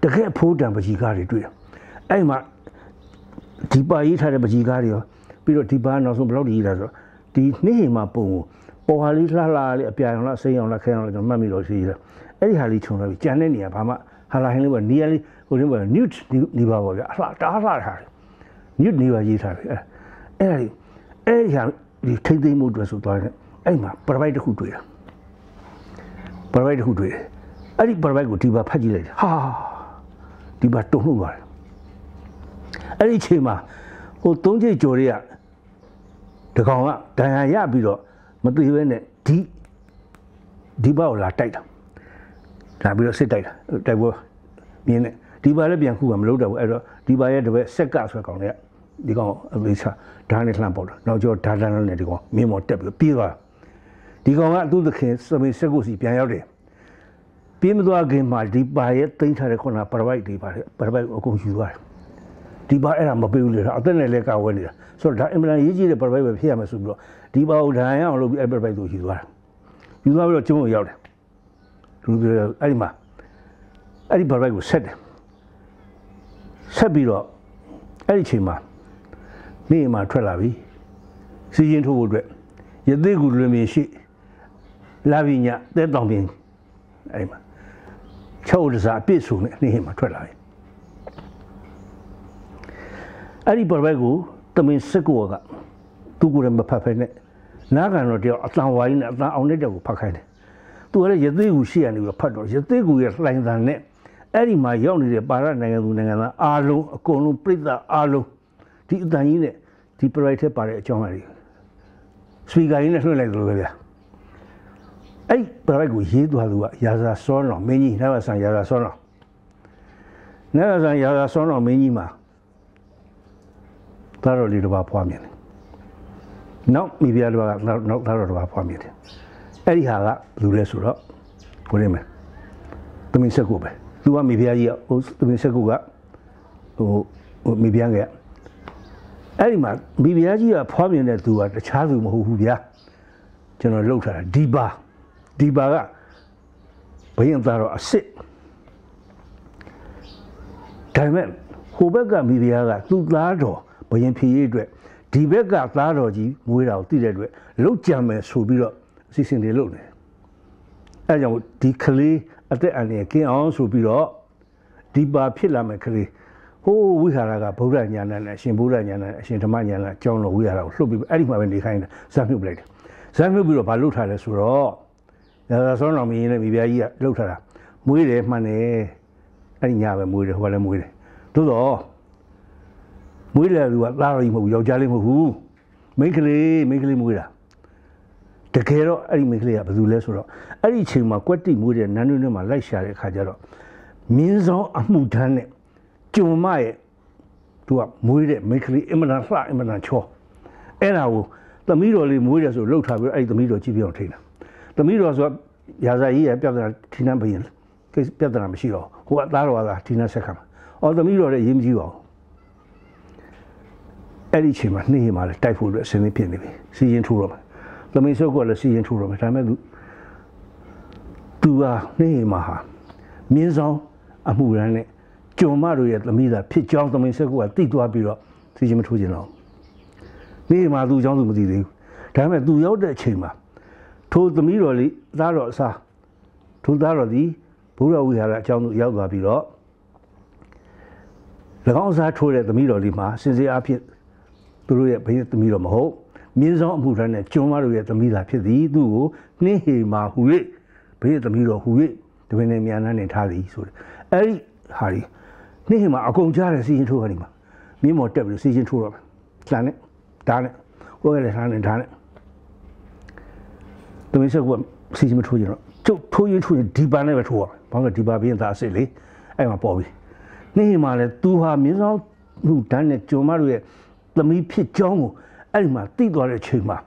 တကယ်ဖိုးတံပကြီးကားတွေတွေ့တယ်အဲ့မှာဒီပါရေးထားတဲ့ပကြီးကားတွေရောပြီးတော့ဒီပါနောက်ဆုံးဘယ်လောက်ကြီးလာဆိုဒီနေ့ဟိမှာပုံကိုပေါ်ဟာလေးလှလှလေးအပြာရောင်လားစိမ်းရောင်လားခဲရောင်လားကျွန်တော်မှတ်မိလို့ရှိတယ်အဲ့ဒီဟာလေးခြုံတော့ပြီးကြံတဲ့နေရာဘာမှဟာလာဟင်းလေးပေါ့နီယာလေးဟိုတင်းပေါ့ nude နေပါပေါ့ဗျာအလှတားလှထားတယ် nude နေပါရေးထားတယ်အဲ့အဲ့ဒီအဲ့ဒီဟာဒီထိမ့်သိမ့်မှုအတွက်ဆိုသွားတယ်အဲ့မှာပရပိုက်တစ်ခုတွေ့တာပရပိုက်တစ်ခုတွေ့တယ်အဲ့ဒီပရပိုက်ကိုဒီပါဖတ်ကြည့်လိုက်တယ်ဟာဒီပါတုံ့လှုပ်သွားတယ်အဲ့ဒီအချိန်မှာဟိုသုံးချိတ်ကြော်တွေကတကောင်ကဒဏ်ရာရပြီးတော့မသိဘဲနဲ့ဒီဒီပါကိုလာတိုက်တာလာပြီးတော့စစ်တိုက်တာတိုက်ပွဲမြင်းနဲ့ဒီပါလည်းပြန်ခုကမလုပ်တော့ဘူးအဲ့တော့ဒီပါရဲ့တပည့်ဆက်ကဆွဲကောင်တွေကဒီကောင်အမေချာဓာတ်နဲ့လှမ်းပေါက်တာနောက်ကျော်ဓာတ်တန်းနဲ့ဒီကောင်မြင်းမော်တက်ပြီးပြေးသွားဒီကောင်ကအတူသခင်စမေဆက်ကိုစီပြန်ရောက်တယ်ပြေးမသွားခင်မှာဒီပါရဲ့တိမ့်ထားတဲ့ခုနပရပိုက်ဒီပါတဲ့ပရပိုက်အကုန်ယူသွားတယ်ဒီပါအဲ့ဒါမပေးဘူးလေအသက်နဲ့လည်းကာဝဲနေတာဆိုတော့ဒါအင်မတန်ရေးကြီးတဲ့ပရပိုက်ပဲဖြစ်ရမယ်ဆိုပြီးတော့ဒီပါကိုဒဏ်ရာအောင်လုပ်ပြီးအဲ့ပရပိုက်ကိုယူသွားတယ်ယူသွားပြီးတော့ကျုံးကိုရောက်တယ်လူပြီးတော့အဲ့ဒီမှာအဲ့ဒီပရပိုက်ကိုဆက်တယ်ဆက်ပြီးတော့အဲ့ဒီချိန်မှာနေမှာထွက်လာပြီစီရင်ထိုးဖို့အတွက်ရသေးကူလွင်မြင်ရှိလာပြီညတဲတောင်ပြင်အဲ့မှာချုပ်တစားအပြစ်စုံနဲ့နေမှာထွက်လာပြီအဲ့ဒီပရပိုက်ကိုတမင်စစ်ကောကသူ့ကိုယ်လည်းမဖတ်ဖဲနဲ့နားကန်တော့တယောက်အတန်ဝိုင်းနဲ့အတန်အောင်တဲ့တက်ကိုဖတ်ခိုင်းတယ်သူကလည်းရသေးကူရှိရနေပြီးဖတ်တော့ရသေးကူရဲ့လှိုင်တန်နဲ့အဲ့ဒီမှာရောက်နေတဲ့ပါရနိုင်ငံသူနိုင်ငံသားအားလုံးအကုန်လုံးပြိဿအားလုံးဒီအတန်ကြီးနဲ့ဒီပရိုက်ထက်ပါတဲ့အကြောင်းအရာတွေစပီကာကြီးနဲ့လွှင့်လိုက်လို့ပဲဗျာအဲ့ပရိုက်ကိုရေးသွားသူကရာဇာစောတော်မင်းကြီးနတ်ဆန်ရာဇာစောတော်နတ်ဆန်ရာဇာစောတော်မင်းကြီးမှာသားတော်လေးတစ်ပါးဖွားမြင်တယ်နောက်မိဖုရားတစ်ပါးကနောက်သားတော်တစ်ပါးဖွားမြင်တယ်အဲ့ဒီဟာကဘယ်လိုလဲဆိုတော့ကိုရင်းမယ်သမီးဆက်ကိုပဲသူကမိဖုရားကြီးကဟိုသမီးဆက်ကိုကဟိုဟိုမိဖုရားကအဲ့ဒီမှာမိဖုရားကြီးကဖွားမြင်တဲ့သူကတခြားသူမဟုတ်ဘူးဗျာကျွန်တော်လှုပ်ထားတာဒီပါဒီပါကဘယင်သားတော်အစ်စ်ဒါပေမဲ့ဟိုဘက်ကမိဖုရားကသူ့သားတော်ဘယင်ဖြေရေးအတွက်ဒီဘက်ကသားတော်ကြီးမွေးတာကိုသိတဲ့အတွက်လှုပ်ကြံမယ်ဆိုပြီးတော့အစီအစဉ်တွေလုပ်နေတယ်အဲကြောင့်ဒီကလေးအသက်အန္တရာယ်ကင်းအောင်ဆိုပြီးတော့ဒီပါဖြစ်လာမယ်ကလေးဟိုးဝိဟာရကဗုဒ္ဓညာဏနဲ့အရှင်ဗုဒ္ဓညာဏနဲ့အရှင်ဓမ္မညာဏအကြောင်းတော်ဝိဟာရကိုလှုပ်ပြီးအဲ့ဒီမှာပဲနေခိုင်းတယ်ဇာမြုပ်လိုက်တယ်ဇာမြုပ်ပြီးတော့ဘာလှုပ်ထားလဲဆိုတော့ရာဇာစောတော်မင်းနဲ့မိဖုရားကြီးကလှုပ်ထားတာမွေးတယ်မှန်တယ်အဲ့ဒီညပဲမွေးတယ်ဟိုကလည်းမွေးတယ်သို့တော့မွေးတယ်သူကသားတော်ကြီးမဟုတ်ဘူးယောက်ျားလေးမဟုတ်ဘူးမိန်းကလေးမိန်းကလေးမွေးတာတကယ်တော့အဲ့ဒီမိန်းကလေးကဘယ်သူလဲဆိုတော့အဲ့ဒီအချိန်မှာကွက်တိမွေးတဲ့နန်းတွင်းထဲမှာလိုက်ရှာတဲ့အခါကျတော့မြင်းဆောင်အမှုထမ်းနဲ့ကျုံမရဲ့သူကမွေးတဲ့မိန်းကလေးအင်မတန်လှအင်မတန်ချောအဲ့ဒါကိုသမီးတော်လေးမွေးတယ်ဆိုလှုပ်ထားပြီးအဲ့ဒီသမီးတော်ကြည့်ပြအောင်ထိန်းတာသမီးတော်ဆိုရာဇာကြီးရဲ့ပြဿနာထိနှံဘယင်ကိစ္စပြဿနာမရှိတော့ဟိုကသားတော်ကထိနှံဆက်ခံမှာအော်သမီးတော်လည်းရေးမကြည့်ပါဘူးအဲ့ဒီအချိန်မှာနှိမ့်မှာလည်းတိုက်ဖို့အတွက်အစင်းလေးဖြစ်နေပြီစီရင်ထိုးတော့မယ်သမီးဆုပ်ကလည်းစီရင်ထိုးတော့မယ်ဒါပေမဲ့သူသူကနှိမ့်မှာဟာမြင်းဆောင်အမှုရန်နဲ့ကျုံမတို့ရဲ့သမီးသားဖြစ်ကြောင်းသမီးဆုပ်ကတိသွားပြီးတော့စီရင်မထိုးချင်တော့နှိမ့်မှာသူအကြောင်းသူမသိသေးဘူးဒါပေမဲ့သူရောက်တဲ့အချိန်မှာထိုသမီးတော်လေးသားတော်အစားထိုသားတော်ဒီဘုရားဝိဟာရအကြောင်းသူရောက်သွားပြီးတော့၎င်းအစားထိုးတဲ့သမီးတော်လေးမှာစင်စစ်အဖြစ်သူတို့ရဲ့ဘယ်သမီးတော်မဟုတ်မြင်းဆောင်အမှုထမ်းနဲ့ကျုံမတို့ရဲ့သမီးသားဖြစ်သည်သူ့ကိုနှင်းဟေမာဟူ၍ဘယ်သမီးတော်ဟူ၍တပင်နဲ့မြန်နှန်းနေထားသည်ဆိုတယ်အဲ့ဒီဟာဒီနှင်းဟေမာအကုန်ကြားတဲ့စီရင်ထိုးခါဒီမှာမြင်းမော်တက်ပြီးစီရင်ထိုးတော့လှန်နဲ့ဓာတ်နဲ့ကိုယ်ကလည်းလှန်နဲ့ဓာတ်နဲ့တမင်ဆက်ကစီရင်မထိုးကြတော့ကျုပ်ထိုးရင်ထိုးရင်ဒီပါနဲ့ပဲထိုးရမယ်ဘာလို့ဒီပါပြင်းသားအစ်စ်လေအဲ့မှာပေါ်ပြီနှင်းဟေမာလည်းသူဟာမြင်းဆောင်မှုဓာတ်နဲ့ကျုံမတို့ရဲ့သမီးဖြစ်ကြောင်းကိုအဲ့ဒီမှာသိသွားတဲ့ချိန်မှာ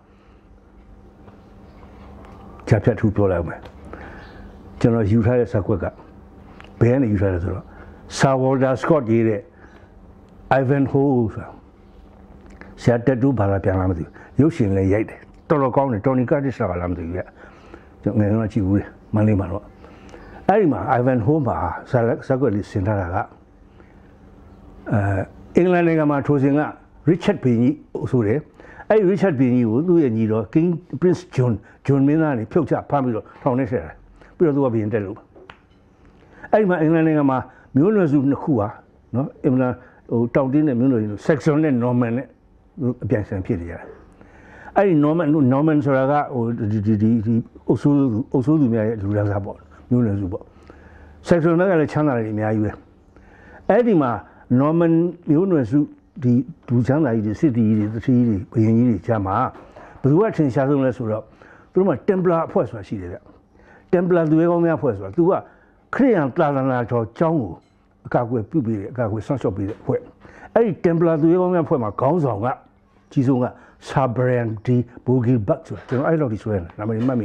ဂျာဖြတ်ထူပြောလိုက်အောင်မယ်ကျွန်တော်ယူထားတဲ့ဇာတ်ကွက်ကဘယ်ကနေယူထားလဲဆိုတော့ဆာဝေါ်ဒါစကော့ရေးတဲ့ Ivanhoe ဆိုတာဆရာတက်တူဘာသာပြန်လာမသိဘူးရုပ်ရှင်လည်းရိုက်တယ်တော်တော်ကောင်းတယ်တော်နီကာတစ်ကလာမသိဘူးပြကျွန်တော်ငယ်ငယ်ကကြည့်ဘူးလေမန္တလေးမှာတော့အဲ့ဒီမှာ Ivan Home မှာဇာတ်ဇာတ်ကွက်လေးဆင်ထားတာကအဲအင်္ဂလန်နိုင်ငံမှာထိုစဉ်က Richard ဘီကြီးဆိုတယ်အဲ့ Richard ဘီကြီးကိုသူ့ရဲ့ညီတော် King Prince John John မင်းသားနေဖြုတ်ချဖမ်းပြီးတော့ထောင်ထဲထည့်တယ်ပြီးတော့သူကဘီရင်တက်လို့အဲ့ဒီမှာအင်္ဂလန်နိုင်ငံမှာမျိုးနွယ်စုနှစ်ခုဟာနော်အင်္ဂလန်ဟိုတောင်တင်းနဲ့မျိုးနွယ်စု Saxon နဲ့ Norman နဲ့အပြန်ဆန်ဖြစ်နေကြတယ်အဲ့ဒီ Norman Norman ဆိုတာကဟိုဒီဒီဒီအုပ်စိုးအုပ်စိုးသူများရဲ့လူသားစားပေါ့မျိုးနွယ်စုပေါ့ Saxon ကလည်းချမ်းသာတယ်အများကြီးပဲအဲ့ဒီမှာ Norman မျိုးနွယ်စုဒီဒူချမ်းသာကြီးတွေစစ်တီကြီးတွေတတိကြီးတွေဘယင်ကြီးတွေကြားမှာဘယ်သူကထင်ရှားဆုံးလဲဆိုတော့သူတို့မှာ Templar အဖွဲ့ဆိုတာရှိတယ်ဗျ Templar သူရဲကောင်းများအဖွဲ့ဆိုတာသူကခရစ်ယာန်သာသနာတော်ကျောင်းကိုအကာအကွယ်ပြုပေးတယ်အကာအကွယ်ဆောက်ရှောက်ပေးတဲ့အဖွဲ့အဲ့ဒီ Templar သူရဲကောင်းများအဖွဲ့မှာခေါင်းဆောင်ကကြီးဆုံးက Sir Brian D. Bogeybuck ဆိုတာကျွန်တော်အဲ့လိုဒီဆိုရင်နာမည်မှတ်မိ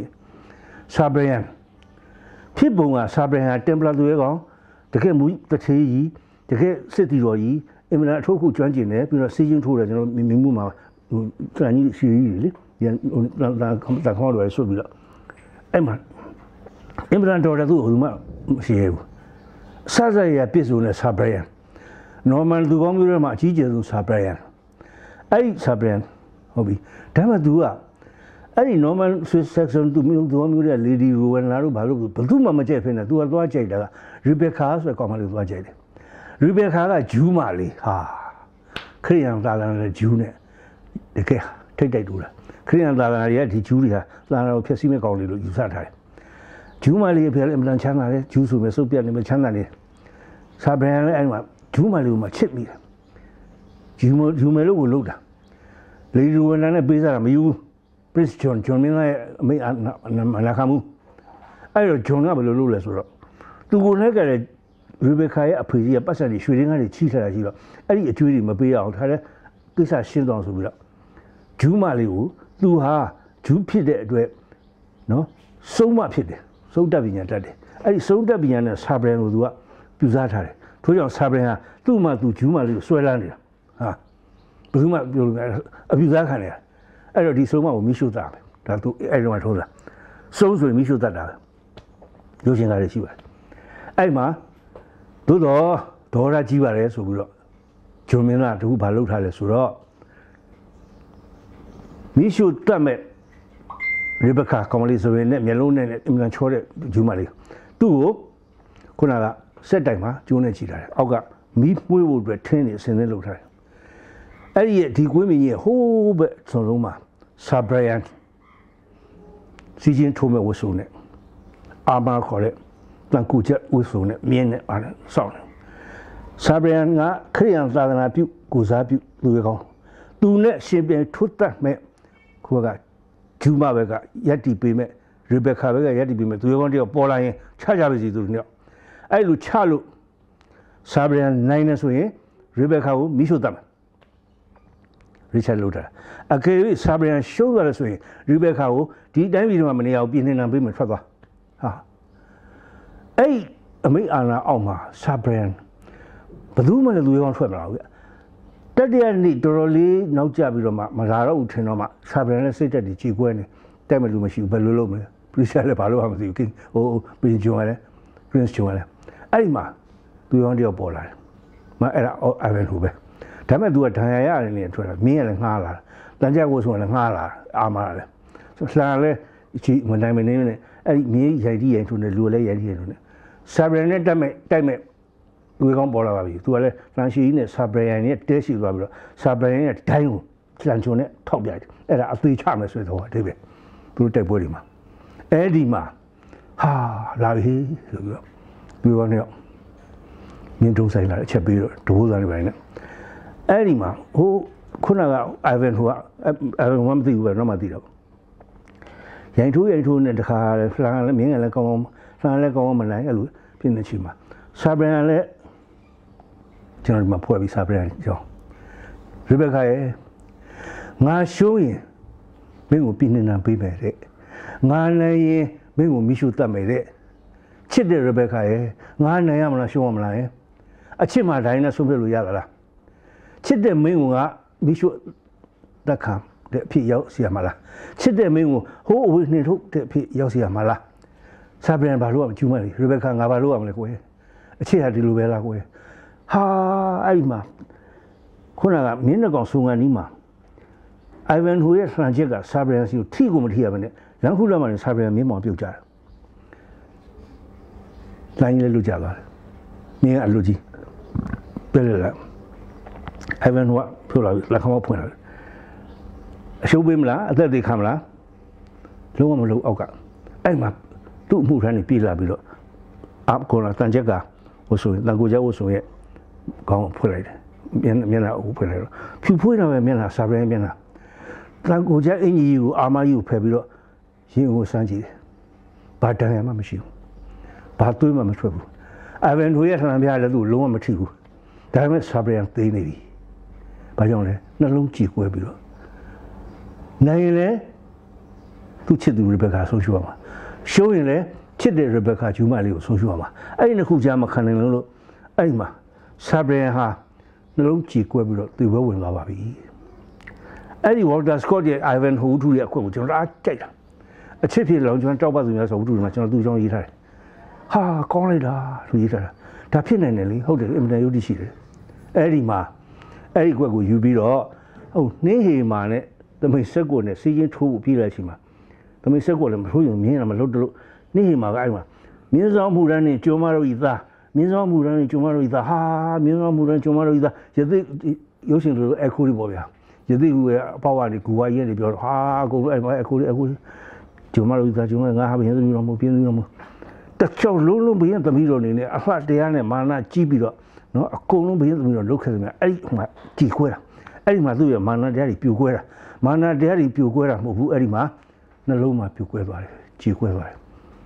Sir Brian ဖြစ်ပုံက Sir Brian က Templar သူရဲကောင်းတကယ်မူတထေးကြီးတကယ်စစ်တီတော်ကြီးအင်မတန်အထောက်အကူကျွမ်းကျင်တယ်ပြီးတော့စီးချင်းထိုးတယ်ကျွန်တော်မြင်မှုမှာဟိုတန်ကြီးစီကြီးလေရန်ဟိုတာတာခေါ်လို့ရဆွပြီးတော့အဲ့မှာအင်မတန်တော်တယ်သူ့ဟိုမှမရှိဘူးစစရရပြည့်စုံတဲ့ Sir Brian Norman သူကောင်းမျိုးတွေမှာအကြီးကျယ်ဆုံး Sir Brian အဲ့ဒီ Sir Brian ဟုတ်ပြီဒါမှသူကအဲ့ဒီ Norman Saxon သူမျိုးသူကောင်းမျိုးတွေ Lady Rowena တို့ဘာလို့ဘယ်သူမှမကြိုက်ဖ ೇನೆ သူကသွားကြိုက်တာက Rebecca ဆိုတဲ့ကောင်မလေးသွားကြိုက်တယ်Rebecca ကဂျူးမလေးဟာခရစ်ယာန်သာသနာနဲ့ဂျူးနဲ့တကယ်ထိတ်တိုက်တူတာခရစ်ယာန်သာသနာတွေကဒီဂျူးတွေဟာသာသနာကိုဖျက်ဆီးမဲ့ကောင်တွေလို့ယူဆထားတယ်ဂျူးမလေးအဖေလည်းအမှန်ချမ်းသာတယ်ဂျူးဆိုမဲ့စုပ်ပြတ်နေမဲ့ချမ်းသာနေဆာဘရန်လည်းအဲ့မှာဂျူးမလေးကိုမှချစ်မိတယ်ဂျူးမဂျူးမလေးကိုလှုပ်တာလေဒီဝနနဲ့ပေးစားတာမယူဘူး Prince John John မင်းရဲ့အမေအနာခံမှုအဲ့တော့ John ကဘယ်လိုလုပ်လဲဆိုတော့သူကိုလည်းကြတယ်Rebecca ရဲ့အဖေကြီးကပတ်စံတွေရွှေရင်းကားတွေချီထားတာရှိတော့အဲ့ဒီအကျွေးတွေမပေးအောင်ထားတဲ့ကိစ္စရှင်းသွားဆိုပြီးတော့ဂျူးမလေးကိုသူဟာဂျူးဖြစ်တဲ့အတွက်နော်စုံမဖြစ်တယ်စုံတက်ပညာတတ်တယ်အဲ့ဒီစုံတက်ပညာနဲ့ဆာဘရန်ကိုသူကပြူစားထားတယ်ထို့ကြောင့်ဆာဘရန်ဟာသူ့မှသူဂျူးမလေးကိုဆွဲလန်းနေတာဟာဘယ်သူမှပြောလို့အပြူစားခံနေတာအဲ့တော့ဒီစုံမကိုမိရှုတာပဲဒါသူအဲ့တော့ထိုးတာစုံဆိုရင်မိရှုတတ်တာပဲရုပ်ရှင်ကားတွေရှိပါတယ်အဲ့မှာသို့တော့ဒေါ်ရကြီးပါတယ်ဆိုပြီးတော့ဂျုံမင်းကတခုဘာလုပ်ထားလဲဆိုတော့မိရှုတတ်မဲ့ရေဘကာကောင်မလေးဆိုရင်နဲ့မျက်လုံးနဲ့အင်္ဂလန်ချောတဲ့ဂျူးမလေးသူ့ကိုခုနကစက်တိုင်မှာကျိုးနဲ့ချီထားတယ်အောက်ကမီးပွေးဖို့အတွက်ထင်းနေအစင်းနဲ့လုပ်ထားတယ်အဲ့ဒီဒီကွေးမင်းကြီးဟိုးဘက်ဆုံးလုံးမှာဆာဘရန်စီဂျင်းထိုးမဲ့ဝဆူနဲ့အာမာခေါ်တဲ့တန်ကူချက်ဝဆူနဲ့မြင်းနဲ့အားဆောင်းတယ်ဆာဘရန်ကခရစ်ယာန်သာသနာပြုကိုစားပြုလူရကောင်းသူနဲ့ရှင်ပြန်ထွတ်တတ်မဲ့ခုကဂျူးမဘက်ကရက်တီပေးမဲ့ရေဘက်ကာဘက်ကရက်တီပေးမဲ့သူရကောင်းတယောက်ပေါ်လာရင်ချကြပါစီသူတို့အဲ့လိုချလို့ဆာဘရန်နိုင်နေဆိုရင်ရေဘက်ကာကိုမိရှုတတ်မယ်ရစ်ချတ်လို့တာအကယ်၍ဆာဘရန်ရှုံးသွားတယ်ဆိုရင်ရေဘက်ကာကိုဒီတိုင်းပြည်မှာမနေအောင်ပြင်နေနံပေးမယ်ထွက်သွားဟာအဲ့အမိအာနာအောက်မှာဆာဘရန်ဘယ်သူမှလည်းလူရောင်းထွက်မလာဘူးဗျတတိယနေ့တော်တော်လေးနောက်ကျပြီးတော့မှမလာတော့ဘူးထင်တော့မှဆာဘရန်နဲ့စိတ်တက်တွေကြေကွဲနေတက်မဲ့လူမရှိဘူးဘယ်လိုလုပ်မလဲပရိသတ်လည်းဘာလို့မှမသိဘူးဟိုပရင်ဂျွန်လည်း Prince John လည်းအဲ့ဒီမှာလူရောင်းတယောက်ပေါ်လာတယ်မအဲ့ဒါအိုင်ဗန်ဟူပဲဒါပေမဲ့ तू ကဒဏ်ရာရတယ်နေထွက်လာမင်းကလည်းငှားလာတန်ကြကိုဆိုရင်ငှားလာအာမလာတယ်လှန်လည်းချီမနိုင်မနေနဲ့အဲ့ဒီမင်းရိုက်တီးရိုက်ထုံးတယ်လူလည်းရိုက်တီးရိုက်ထုံးတယ်ဆာဘရန်နဲ့တက်မဲ့တိုက်မဲ့လူကောင်းပေါ်လာပါပြီ तू ကလည်းလန်ရှီကြီးနဲ့ဆာဘရန်နဲ့တဲရှိသွားပြီးတော့ဆာဘရန်ရဲ့ဒိုင်းကိုလန်ချုံနဲ့ထောက်ပြတယ်အဲ့ဒါအသေးချမယ်ဆိုတော့အတိပဲသူတို့တိုက်ပွဲတွေမှာအဲ့ဒီမှာဟာလာပြီဆိုပြီးတော့လူကောင်းနဲ့မြင်းတုံးဆိုင်လာအချက်ပြီးတော့ဒိုးသားတွေပိုင်းနဲ့အဲ့ဒီမှာဟိုခုနကအိုင်ဗန်ဟိုကအိုင်ဗန်မသိဘူးပဲတော့မသိတော့ရိုင်ထိုးရိုင်ထိုးနဲ့တခါလဲဖလန်လည်းမြင်းကလည်းကောင်းကောင်းဖလန်လည်းကောင်းကောင်းမနိုင်အဲ့လိုဖြစ်နေချင်မှာဆာဘရန်လည်းကျွန်တော်ဒီမှာဖွဲ့ပြီးဆာဘရန်ကြောင်းရေဘက်ကာရဲ့ငါရှုံးရင်မင်းကိုပြင်းနေတာပေးမယ်တဲ့ငါနိုင်ရင်မင်းကိုမိရှုတတ်မယ်တဲ့ချစ်တဲ့ရေဘက်ကာရဲ့ငါနိုင်ရမလားရှုံးရမလားအချစ်မှတိုင်းနဲ့ဆုံးဖြတ်လို့ရသလားချစ်တဲ့မင်းကမိရှုတက်ခံတဲ့အဖြစ်ရောက်စီရမလားချစ်တဲ့မင်းကိုဟိုးအဝေးနှင်ထုတ်တဲ့အဖြစ်ရောက်စီရမလားစာပြန်ဘာလို့ကျူးမလဲရီဘက်ကာငါဘာလို့ရမလဲကိုယ်အချစ်ဟာဒီလိုပဲလားကိုယ်ဟာအဲ့ဒီမှာခုနကမင်းနှကောင်ဆုံကန်ကြီးမှာအိုင်ဗန်ဟိုရဲ့ဆန်ချက်ကစာပြန်စီကိုထိကိုမထိရပါနဲ့လမ်းခုလက်မှာနေစာပြန်မင်းမောင်ပြုတ်ကြတယ်လိုင်းလေးလွတ်ကြသွားတယ်မင်းကအလွတ်ကြီးပြည့်လာအိုင်ဗန်ဟိုကပြောလာလက်ခမောဖွင့်လာအရှုံးပေးမလားအသက်သေးခံမလားလုံးဝမလုံးအောက်ကအဲ့မှာသူ့အမှုထမ်းနေပြေးလာပြီးတော့အပ်ကောလာတန်ချက်ကဟိုဆိုရင်တန်ကိုကျဟိုဆိုရဲ့ခေါင်းဖွင့်လိုက်တယ်မျက်မျက်နှာအုပ်ဖွင့်လိုက်တော့ဖြူဖွေးတော့ပဲမျက်နှာစာပြန်မျက်နှာတန်ကိုကျအင်ကြီးကိုအာမကြီးကိုဖယ်ပြီးတော့ရင်ကိုစမ်းကြည့်တယ်ဘာတန်ရမှမရှိဘူးဘာသွေးမှမထွက်ဘူးအဗန်တို့ရဲ့ဆန္ဒပြလည်းသူ့လုံးဝမထိဘူးဒါပေမဲ့စာပြန်သိနေပြီဘာကြောင့်လဲနှလုံးကြည်ကွဲပြီးတော့နိုင်ရင်လည်းသူ့ချစ်သူရီဘက်ကာဆုံးရှုံးရမှာရှုံးရင်လည်းချစ်တဲ့ရီဘက်ကာဂျူမလေးကိုဆုံးရှုံးရမှာအဲ့ဒီနှစ်ခုကြားမှာခံနိုင်လို့အဲ့ဒီမှာစာပြန်ဟာနှလုံးကြည်ကွဲပြီးတော့သူ့ဘဝဝင်သွားပါပြီအဲ့ဒီ Walter Scott ရဲ့ Ivan Hood ရဲ့အခွင့်ကိုကျွန်တော်အားကြိုက်တာအချစ်ဖြစ်လောင်ကျွန်တော်တောက်ပတ်သူများဆိုဝတ္ထုတွေမှာကျွန်တော်သူ့ကြောင့်ရေးထားတယ်ဟာကောင်းလိုက်တာလို့ရေးထားတာဒါဖြစ်နိုင်တယ်လေဟုတ်တယ်အင်မတန်ယုတ်တိရှိတယ်အဲ့ဒီမှာအဲ့ဒီကွက်ကိုယူပြီးတော့ဟုတ်နှင်းဟေမာနဲ့တမိတ်ဆက်ကိုနဲ့စီးချင်းထိုးပြီးလိုက်ချိန်မှာတမိတ်ဆက်ကိုလည်းမထိုးရင်မြင်းရမလို့တလို့နှင်းဟေမာကအဲ့မှာမြင်းဆောင်မှုရန်နဲ့ကျုံမတို့ဤသားမြင်းဆောင်မှုရန်နဲ့ကျုံမတို့ဤသားဟာမြင်းဆောင်မှုရန်ကျုံမတို့ဤသားရသိရုပ်ရှင်တို့အခုဒီပေါ့ဗျာရသိကူရဲ့အပေါက်ကနေဂူဝါကြီးကနေပြောတော့ဟာအကုန်လုံးအဲ့မှာအခုအခုကျုံမတို့ဤသားကျုံမငါဟာဘယ်သူတော့မပြင်းသူတော့မတချို့လုံးလုံးဘရင်သမီးတော်နေနဲ့အဖတ်တရားနဲ့မာနကြီးပြီးတော့နော်အကုန်လုံးဘရင်သမီးတော်လုတ်ခဲ့တယ်မြအဲ့ဒီဟိုမှာကြည်ခွဲတာအဲ့ဒီမှာသူ့ရဲ့မာနတရားတွေပြိုကွဲတာမာနတရားတွေပြိုကွဲတာမဟုတ်ဘူးအဲ့ဒီမှာနှလုံးမှာပြိုကွဲသွားတယ်ကြည်ကွဲသွားတယ်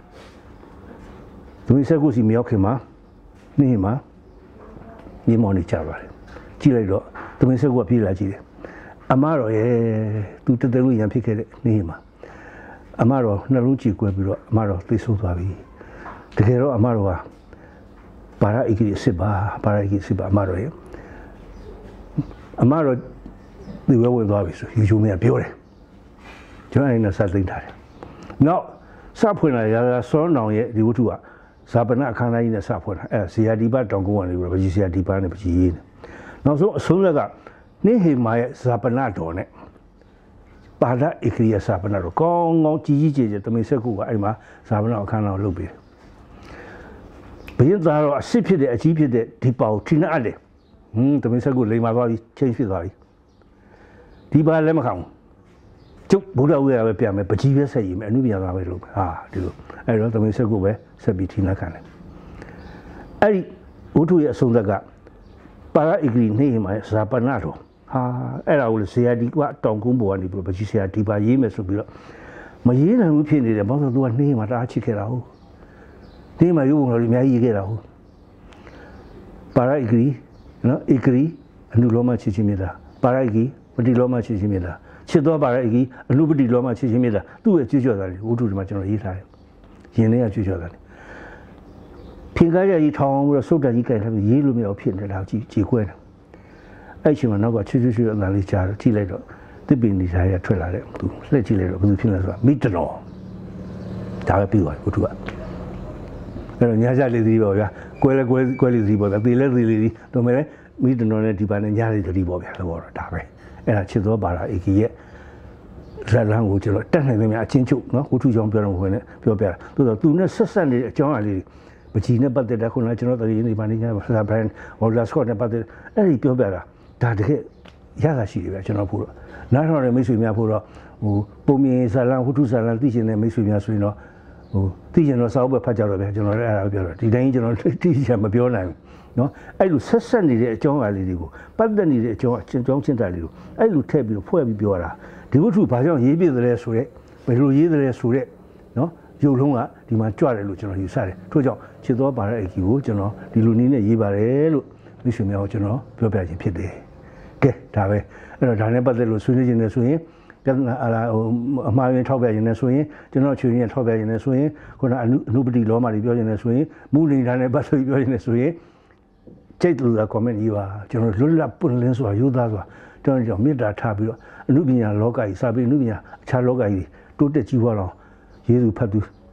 သူစက်ကိုစီမရောက်ခင်မှာနေ့မှာညီမောင်နေကြပါတယ်ကြည့်လိုက်တော့သူစက်ကိုပြေးလာကြည့်တယ်အမတော်ရဲ့သူတသက်လို့ရံဖြစ်ခဲ့တဲ့နေ့မှာအမတော်နှလုံးကြည်ကွဲပြီးတော့အမတော်သိဆိုးသွားပြီတကယ်တော့အမတော်ကပါရအိကိစစ်ပါပါရအိကိစစ်ပါအမတော်ရဲ့အမတော်ဒီဝဲဝင်သွားပြီဆိုယူချိုမင်းကပြောတယ်ကျွန်တော်အဲ့နဲ့စသိမ့်ထားတယ်နောက်စဖွင့်လာရတာစောနောင်ရဲ့ဒီဝတ္ထုကဇာပနအခမ်းအနားကြီးနဲ့စဖွင့်တာအဲဇီယာဒီပါတောင်ကုန်းကနေပြီးတော့ပကြီးဇီယာဒီပါနဲ့ပကြီးရေးနဲ့နောက်ဆုံးအဆုံးလက်ကနှင်းဟေမာရဲ့ဇာပနတော်နဲ့ပါဒအိကိယဇာပနတော်ကောင်းကောင်းကြီးကြီးကျယ်ကျယ်တမင်ဆက်ကူကအဲ့မှာဇာပနအခမ်းအနားကိုလုပ်ပြီးဘင်းသားတော့အစ်ဖြစ်တဲ့အကြီးဖြစ်တဲ့ဒီပါကိုထိနှက်အပ်တယ်ဟင်းတမင်ဆက်ကူလိမ်မာသွားပြီချင်းဖြစ်သွားပြီဒီပါလည်းမခံဘူးကျုပ်ဗုဒ္ဓဝိရပဲပြန်မယ်ပကြီးပဲဆက်ရည်မယ်အနုပညာသားပဲလုပ်မယ်ဟာဒီလိုအဲ့တော့သမီးဆက်ကိုပဲဆက်ပြီးထိနှက်ခံတယ်အဲ့ဒီဝတ္ထုရဲ့အဆုံးသက်ကပါရအိဂရီနေမှာဇာပနာတော်ဟာအဲ့ဒါကိုလေဇေယဒီကတောင်ကုန်းပေါ်ကနေပြီးပကြီးဆရာဒီပါရေးမယ်ဆိုပြီးတော့မရေးနိုင်ဘူးဖြစ်နေတယ်ဘာလို့ဆိုသူကနေမှာတအားချစ်ခဲ့တာဟုတ်နေမှာရုပ်ပုံတော်လေးအများကြီးရေးခဲ့တာဟုတ်ပါရအိဂရီနော်အိဂရီအနုလောမချစ်ချင်းမြတ်တာပါရအိဂရီပတိလောမချစ်ချင်းမြတ်တာချစ်တော်ပါရအိဂရီအနုပတိလောမချစ်ချင်းမြတ်တာသူ့ရဲ့ကြွကြော်တာလေဝတ္ထုဒီမှာကျွန်တော်ရေးထားတယ်ရင်ထဲကကြွကြော်တာလေဖင်ကားရကြီးထောင်းပြီးတော့စုတ်တန်ကြီးကြိုင်ထားပြီးရေးလို့မရအောင်ဖြစ်နေတာကြည်ကြည်ခွဲတယ်အဲ့ချိန်မှာနောက်ကချွတ်ချွတ်ချွတ်အတန်လေးကြားတော့ကြည့်လိုက်တော့တစ်ပင်ဒီစားရထွက်လာတဲ့သူလှည့်ကြည့်လိုက်တော့ဘယ်သူဖြစ်လဲဆိုတာမိတတော်ဒါပဲပြီးသွားဝတ္ထုကအဲ့တော့ညာကြလေးသီးပေါ့ဗျာကွဲလဲကွဲကွဲလေးသီးပေါ့ဗျာသေလဲသေလေးသီးတော့မယ်မိတတော်နဲ့ဒီပါနဲ့ညာလေးသီးပေါ့ဗျာလို့ပေါ့တော့ဒါပဲအဲ့ဒါချစ်တော်ပါတာအေကီရဲ့ဇာလန်ကိုကျွန်တော်တက်နိုင်နေမြအချင်းချုပ်နော်ဝတ္ထုကြောင့်ပြောတော့ဝင်နဲ့ပြောပြတာသူဆိုသူနဲ့ဆက်ဆက်နေတဲ့အကြောင်းအရာလေးပကြီးနဲ့ပတ်သက်တဲ့ခုနကကျွန်တော်တည်းနေပါနေကြပါဆရာဘရန်ဝေါ်လာစကော့နဲ့ပတ်သက်အဲ့ဒီပြောပြတာဒါတကယ်ရတာရှိတယ်ဗျကျွန်တော်ဖို့တော့နားထောင်တဲ့မိတ်ဆွေများဖို့တော့ဟိုပုံမြင်ဇာလန်ဝတ္ထုဇာလန်သိချင်တဲ့မိတ်ဆွေများဆိုရင်တော့ဟိုသိချင်တော့စာအုပ်ပဲဖတ်ကြတော့ဗျကျွန်တော်လည်းအဲ့ဒါပြောတော့ဒီတိုင်းကျွန်တော်သိချင်မပြောနိုင်ဘူးနော်အဲ့လိုဆက်ဆက်နေတဲ့အကြောင်းအရာလေးတွေကိုပတ်သက်နေတဲ့အကြောင်းအကြောင်းချင်းတာလေးကိုအဲ့လိုထည့်ပြီးဖွဲ့ပြီးပြောတာဒီဝတ္ထုဘာကြောင့်ရေးပြတယ်လဲဆိုတော့ဘယ်လိုရေးတယ်လဲဆိုတော့နော်ရုပ်လုံးကဒီမှာကြွတယ်လို့ကျွန်တော်ယူဆတယ်ထို့ကြောင့်ချစ်တော်ပါတဲ့အကြီးကိုကျွန်တော်ဒီလိုနည်းနဲ့ရေးပါတယ်လို့မိတ်ဆွေများကိုကျွန်တော်ပြောပြခြင်းဖြစ်တယ်ကဲဒါပဲအဲ့တော့ဒါနဲ့ပတ်သက်လို့ဆွေးနွေးခြင်းနဲ့ဆိုရင်ပြဿနာအလားဟိုအမှားရင်းထောက်ပြခြင်းနဲ့ဆိုရင်ကျွန်တော်ချွေရင်းထောက်ပြခြင်းနဲ့ဆိုရင်ခုနအနုပတိလောမတွေပြောခြင်းနဲ့ဆိုရင်မူနေတာနဲ့ပတ်သက်ပြီးပြောခြင်းနဲ့ဆိုရင်စိတ်တူတာ comment ရေးပါကျွန်တော်လွတ်လပ်ပွင့်လင်းစွာယူသားစွာကျွန်တော်ကြောင့်မေတ္တာထားပြီးတော့အနုပညာလောကကြီးစာပေအနုပညာအခြားလောကကြီးတိုးတက်ကြီးပွားတော့ယေရှုဖတ်သူ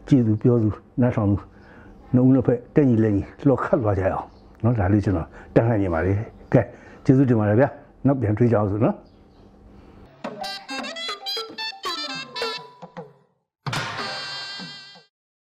ကြည်သူပြောသူနားဆောင်သူနှုတ်နှစ်ဖက်တက်ညီလက်ညီလှော်ခတ်သွားကြရအောင်နော်ဒါလေးကျွန်တော်တက်လှမ်းနေပါလေကဲကျေးဇူးတင်ပါတယ်ဗျာနောက်ပြန်တွေ့ကြအောင်ဆိုနော်